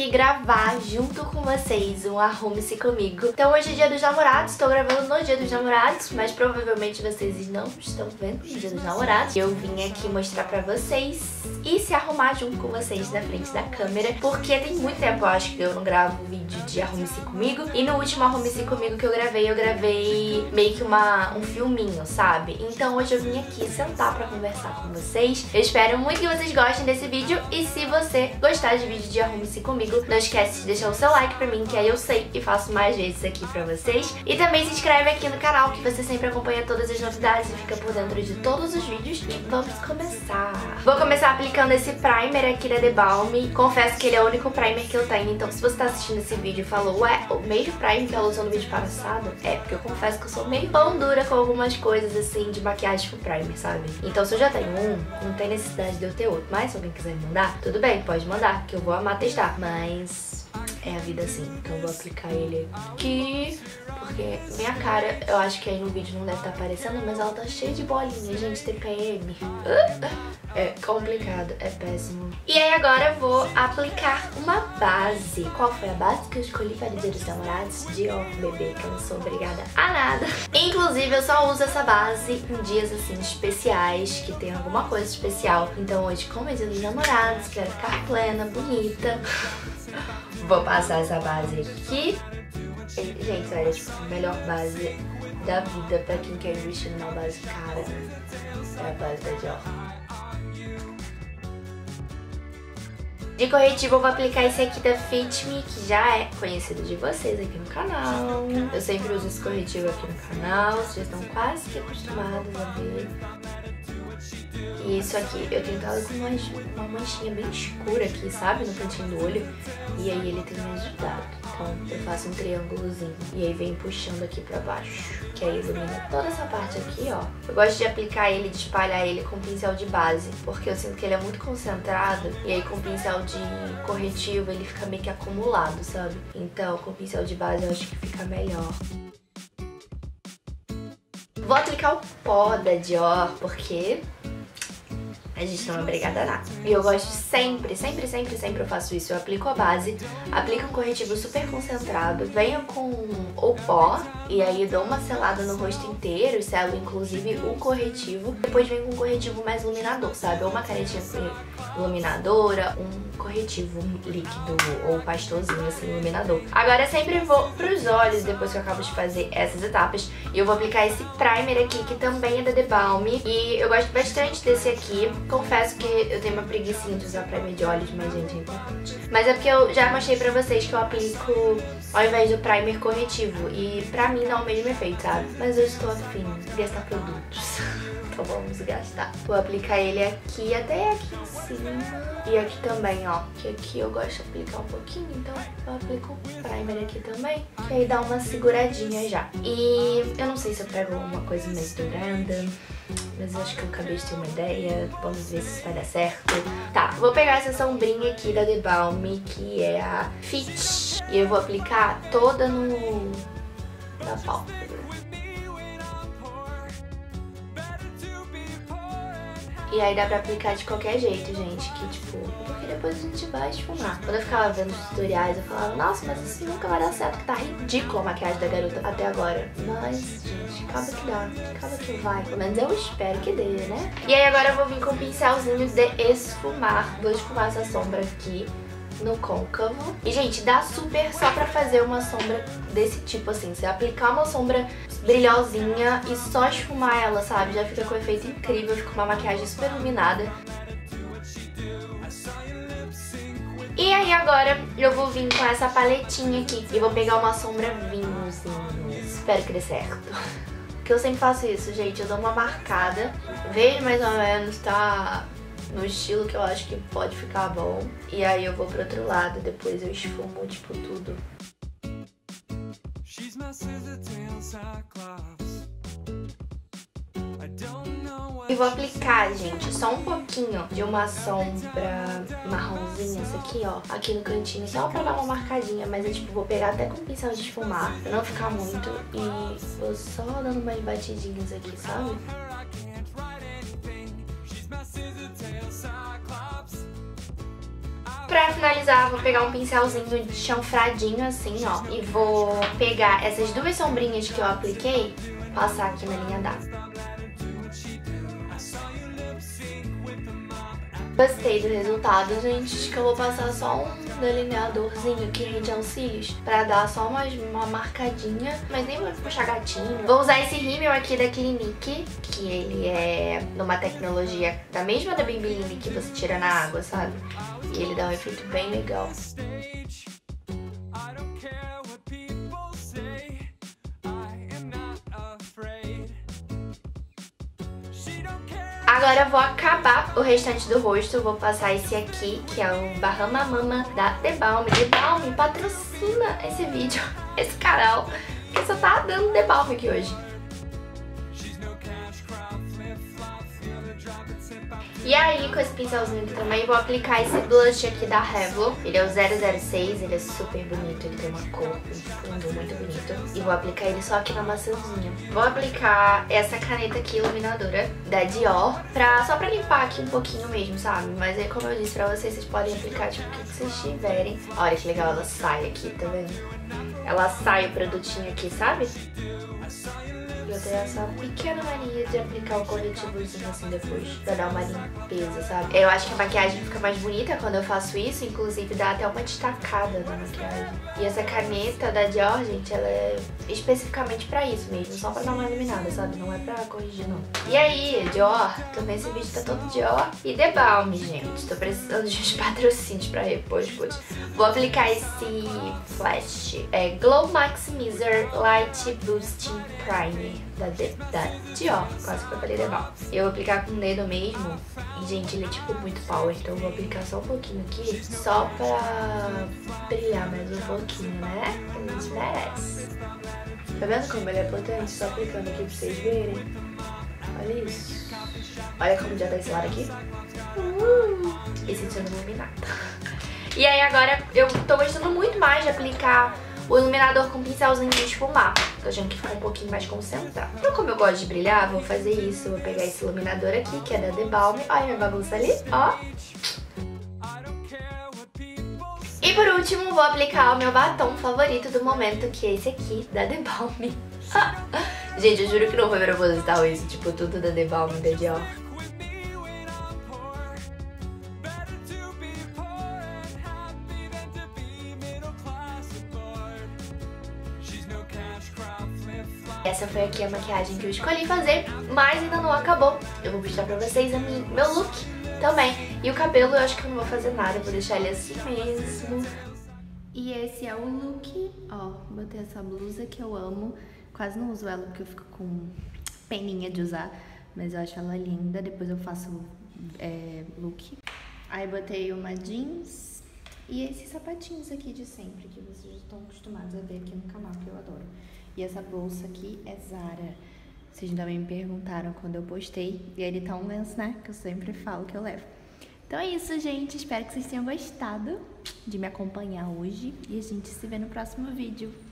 resolvi gravar junto com vocês um Arrume-se Comigo. Então hoje é dia dos namorados, estou gravando no dia dos namorados, mas provavelmente vocês não estão vendo no dia dos namorados. Eu vim aqui mostrar pra vocês e se arrumar junto com vocês na frente da câmera, porque tem muito tempo, eu acho, que eu não gravo vídeo de Arrume-se Comigo. E no último Arrume-se Comigo que eu gravei meio que um filminho, sabe? Então hoje eu vim aqui sentar pra conversar com vocês. Eu espero muito que vocês gostem desse vídeo e se você gostar de vídeo de Arrume-se Comigo, não esquece de deixar o seu like pra mim, que aí eu sei e faço mais vezes aqui pra vocês. E também se inscreve aqui no canal, que você sempre acompanha todas as novidades e fica por dentro de todos os vídeos. E vamos começar! Vou começar aplicando esse primer aqui da The Balm. Confesso que ele é o único primer que eu tenho, então se você tá assistindo esse vídeo e falou, ué, o mesmo primer que ela usou no vídeo passado, é porque eu confesso que eu sou meio pão dura com algumas coisas assim de maquiagem com primer, sabe? Então se eu já tenho um, não tem necessidade de eu ter outro. Mas se alguém quiser me mandar, tudo bem, pode mandar, que eu vou amar testar. Mas é a vida assim, então eu vou aplicar ele aqui, porque minha cara, eu acho que aí no vídeo não deve estar aparecendo, mas ela tá cheia de bolinha, gente, TPM. É complicado, é péssimo. E aí agora eu vou aplicar uma base. Qual foi a base que eu escolhi para Dia dos Namorados? Dior, bebê, que eu não sou obrigada a nada. Inclusive eu só uso essa base em dias assim especiais, que tem alguma coisa especial. Então hoje, como é Dia dos Namorados, quero ficar plena, bonita, vou passar essa base aqui. Gente, olha, tipo, a melhor base da vida pra quem quer investir numa base cara é a base da Dior. De corretivo eu vou aplicar esse aqui da Fit Me, que já é conhecido de vocês aqui no canal. Eu sempre uso esse corretivo aqui no canal, vocês já estão quase que acostumados a ver. E isso aqui, eu tenho tado com uma manchinha bem escura aqui, sabe? No cantinho do olho. E aí ele tem me ajudado. Então eu faço um triângulozinho e aí vem puxando aqui pra baixo, que aí ilumina toda essa parte aqui, ó. Eu gosto de aplicar ele, de espalhar ele com pincel de base, porque eu sinto que ele é muito concentrado. E aí com pincel de corretivo ele fica meio que acumulado, sabe? Então com pincel de base eu acho que fica melhor. Vou aplicar o pó da Dior, porque a gente não é obrigada a nada. E eu gosto sempre eu faço isso. Eu aplico a base, aplico um corretivo super concentrado, venho com o pó e aí dou uma selada no rosto inteiro, selo inclusive o corretivo. Depois venho com um corretivo mais iluminador, sabe? Ou uma canetinha iluminadora, um corretivo líquido ou pastosinho assim, iluminador. Agora eu sempre vou pros olhos depois que eu acabo de fazer essas etapas. E eu vou aplicar esse primer aqui, que também é da The Balm. E eu gosto bastante desse aqui. Confesso que eu tenho uma preguicinha de usar primer de olhos, mas gente, é importante. Mas é porque eu já mostrei pra vocês que eu aplico ao invés do primer corretivo. E pra mim não é o mesmo efeito, sabe? Mas eu estou afim de gastar produtos. Então vamos gastar. Vou aplicar ele aqui até aqui em cima. E aqui também, ó. Que aqui eu gosto de aplicar um pouquinho, então eu aplico o primer aqui também. Que aí dá uma seguradinha já. E eu não sei se eu pego alguma coisa mais dourada, mas eu acho que eu acabei de ter uma ideia. Vamos ver se isso vai dar certo. Tá, vou pegar essa sombrinha aqui da The Balm, que é a Fit. E eu vou aplicar toda na pálpebra. E aí dá pra aplicar de qualquer jeito, gente, que tipo, porque depois a gente vai esfumar. Quando eu ficava vendo os tutoriais, eu falava, nossa, mas isso nunca vai dar certo, que tá ridículo a maquiagem da garota até agora. Mas, gente, acaba que dá, acaba que vai. Pelo menos eu espero que dê, né? E aí agora eu vou vir com um pincelzinho de esfumar. Vou esfumar essa sombra aqui no côncavo. E, gente, dá super só pra fazer uma sombra desse tipo, assim. Você aplicar uma sombra brilhosinha e só esfumar ela, sabe? Já fica com um efeito incrível, fica uma maquiagem super iluminada. E aí agora eu vou vir com essa paletinha aqui e vou pegar uma sombra vinhozinha. Espero que dê certo. Porque eu sempre faço isso, gente. Eu dou uma marcada, vejo mais ou menos, tá no estilo que eu acho que pode ficar bom. E aí eu vou pro outro lado, depois eu esfumo, tipo, tudo. E vou aplicar, gente, só um pouquinho de uma sombra marronzinha, essa aqui, ó, aqui no cantinho, só pra dar uma marcadinha. Mas eu, tipo, vou pegar até com o pincel de esfumar, pra não ficar muito. E vou só dando umas batidinhas aqui, sabe? pra finalizar, vou pegar um pincelzinho de chanfradinho assim, ó. E vou pegar essas duas sombrinhas que eu apliquei, passar aqui na linha d'água. Gostei do resultado, gente. Acho que eu vou passar só um delineadorzinho aqui rente aos cílios pra dar só uma marcadinha, mas nem vou puxar gatinho. Vou usar esse rímel aqui da Clinique, que ele é numa tecnologia da mesma da Maybelline que você tira na água, sabe? E ele dá um efeito bem legal. Agora eu vou acabar o restante do rosto, vou passar esse aqui, que é o Bahama Mama da The Balm. The Balm patrocina esse vídeo, esse canal, porque só tá dando The Balm aqui hoje. E aí, com esse pincelzinho aqui também, vou aplicar esse blush aqui da Revlon. Ele é o 006, ele é super bonito, ele tem uma cor, um fundo muito bonito. E vou aplicar ele só aqui na maçãzinha. Vou aplicar essa caneta aqui, iluminadora, da Dior, só pra limpar aqui um pouquinho mesmo, sabe? Mas aí, como eu disse pra vocês, vocês podem aplicar tipo o que vocês tiverem. Olha que legal, ela sai aqui, tá vendo? Ela sai o produtinho aqui, sabe? Eu tenho essa pequena mania de aplicar o corretivozinho assim depois, pra dar uma limpeza, sabe? Eu acho que a maquiagem fica mais bonita quando eu faço isso, inclusive dá até uma destacada na maquiagem. E essa caneta da Dior, gente, ela é especificamente pra isso mesmo, só pra dar uma iluminada, sabe? Não é pra corrigir, não. E aí, Dior, também esse vídeo tá todo Dior e The Balm, gente. Tô precisando de uns patrocínios pra repor, putz. Vou aplicar esse flash, Glow Maximizer Light Boosting Primer da Dior, quase que eu falei The Balm. Eu vou aplicar com o dedo mesmo e, gente, ele é tipo muito power, então eu vou aplicar só um pouquinho aqui, só pra brilhar mais um pouquinho, né? Que a gente merece. Tá vendo como ele é potente? Só aplicando aqui pra vocês verem. Olha isso. Olha como já tá esse lado aqui. E sentindo iluminada. E aí agora eu tô gostando muito mais de aplicar o iluminador com pincelzinho de esfumar. Tô achando que ficou um pouquinho mais concentrado. Então, como eu gosto de brilhar, vou fazer isso. Vou pegar esse iluminador aqui, que é da The Balm. Olha minha bagunça ali, ó. E por último, vou aplicar o meu batom favorito do momento, que é esse aqui, da The Balm. Gente, eu juro que não foi proposital isso, tipo, tudo da The Balm, da Dior. Essa foi aqui a maquiagem que eu escolhi fazer, mas ainda não acabou. Eu vou mostrar pra vocês meu look também. E o cabelo eu acho que eu não vou fazer nada, eu vou deixar ele assim mesmo. E esse é o look, ó, botei essa blusa que eu amo. Quase não uso ela porque eu fico com peninha de usar, mas eu acho ela linda. Depois eu faço look. Aí botei uma jeans e esses sapatinhos aqui de sempre, que vocês já estão acostumados a ver aqui no canal, que eu adoro. E essa bolsa aqui é Zara. Vocês também me perguntaram quando eu postei. E ele tá um lenço, né? Que eu sempre falo que eu levo. Então é isso, gente. Espero que vocês tenham gostado de me acompanhar hoje. E a gente se vê no próximo vídeo.